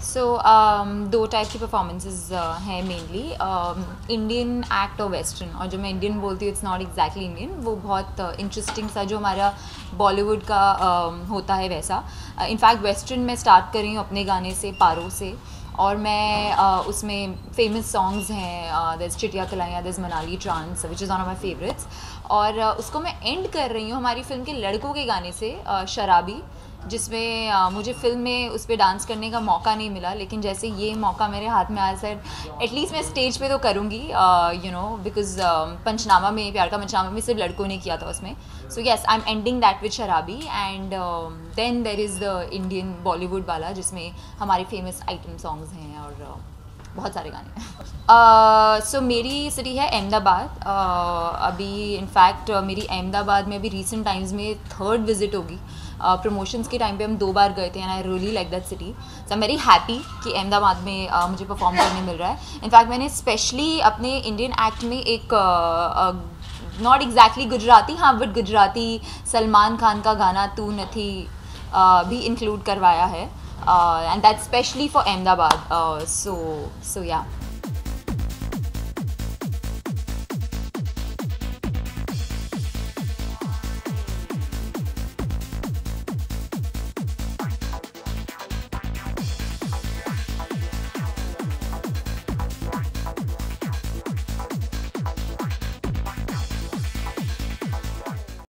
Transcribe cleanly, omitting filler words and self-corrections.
सो दो टाइप की परफॉर्मेंसेस हैं मेनली, इंडियन एक्ट और वेस्टर्न। और जो मैं इंडियन बोलती हूँ, इट्स नॉट एग्जैक्टली इंडियन, वो बहुत इंटरेस्टिंग सा जो हमारा बॉलीवुड का होता है वैसा। इनफैक्ट वेस्टर्न मैं स्टार्ट कर रही हूँ अपने गाने से, पारो से। और मैं उसमें फेमस सॉन्ग्स हैं, दस Chittiyaan Kalaiyaan, this Manali trance which is one of my favourites. और उसको मैं एंड कर रही हूँ हमारी फिल्म के लड़कों के गाने से, शराबी, जिसमें मुझे फ़िल्म में उस पर डांस करने का मौका नहीं मिला, लेकिन जैसे ये मौका मेरे हाथ में आया सर, एटलीस्ट मैं स्टेज पे तो करूँगी, यू नो, बिकॉज पंचनामा में, प्यार का पंचनामा में सिर्फ लड़कों ने किया था उसमें। So yes, I am ending that with Sharabi. And then there is the Indian Bollywood वाला, जिसमें हमारे फेमस आइटम सॉन्ग्स हैं और बहुत सारे गाने हैं। सो मेरी सिटी है अहमदाबाद। अभी इनफैक्ट मेरी अहमदाबाद में अभी रिसेंट टाइम्स में 3rd विज़िट होगी। प्रमोशंस के टाइम पे हम 2 बार गए थे and I really like that city. So I am very happy कि अहमदाबाद में मुझे परफॉर्म करने मिल रहा है। इनफैक्ट मैंने स्पेशली अपने इंडियन एक्ट में एक नॉट एग्जैक्टली गुजराती, हाँ बट गुजराती सलमान खान का गाना तू नथी भी इंक्लूड करवाया है, and that's specially for Ahmedabad. So yeah.